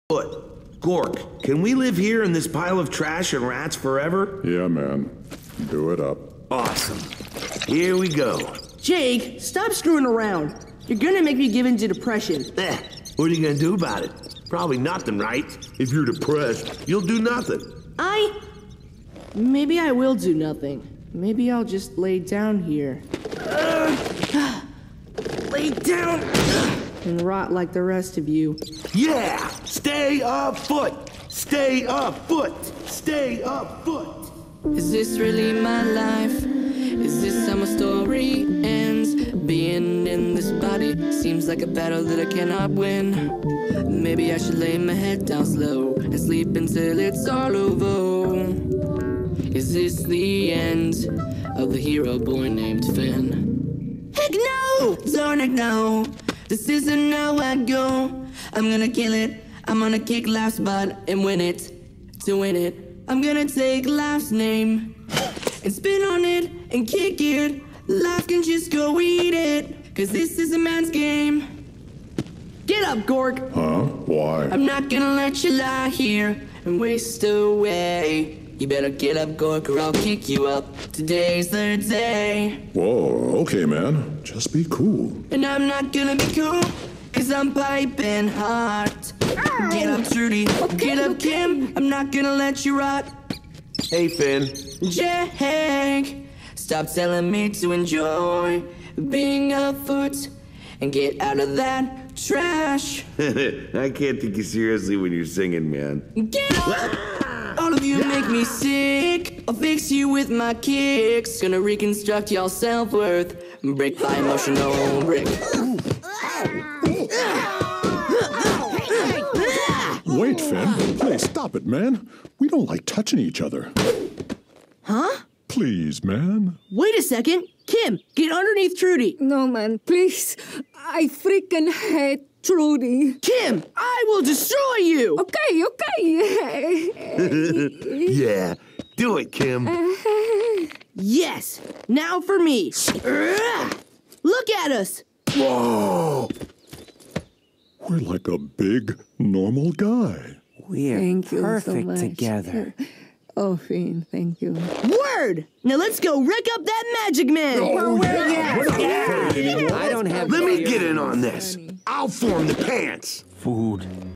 Foot. Gork, can we live here in this pile of trash and rats forever? Yeah, man. Do it up. Awesome. Here we go. Jake, stop screwing around. You're gonna make me give in to depression. What are you gonna do about it? Probably nothing, right? If you're depressed, you'll do nothing. Maybe I will do nothing. Maybe I'll just lay down here. Lay down and rot like the rest of you. Yeah! Stay afoot! Stay afoot! Stay afoot! Is this really my life? Is this how my story ends? Being in this body seems like a battle that I cannot win. Maybe I should lay my head down slow and sleep until it's all over. Is this the end of the hero boy named Finn? Heck no! Zornik, no! This isn't how I go. I'm gonna kill it. I'm gonna kick life's butt and win it. To win it, I'm gonna take life's name and spin on it and kick it. Life can just go eat it, 'cause this is a man's game. Get up, Gork! Huh? Why? I'm not gonna let you lie here and waste away. You better get up, Gork, or I'll kick you up. Today's the day. Whoa, okay, man. Just be cool. And I'm not gonna be cool, 'cause I'm piping hot. Get up, Trudy. Get up, Kim. I'm not gonna let you rot. Hey, Finn. Jake, stop telling me to enjoy being afoot and get out of that trash. I can't take you seriously when you're singing, man. Get up! All of you make me sick. I'll fix you with my kicks. Gonna reconstruct your self-worth, brick by emotional brick. Wait, Finn. Please stop it, man. We don't like touching each other. Huh? Please, man. Wait a second. Kim, get underneath Trudy. No, man, please. I freaking hate Trudy. Kim, I will destroy you. Okay. Yeah, do it, Kim. Yes. Now for me. Look at us. Whoa! We're like a big, normal guy. We're Thank you perfect so much. together. Oh, Finn, thank you. Word. Now let's go wreck up that magic man. I don't have. Let me get in on this. I'll form the pants. Food.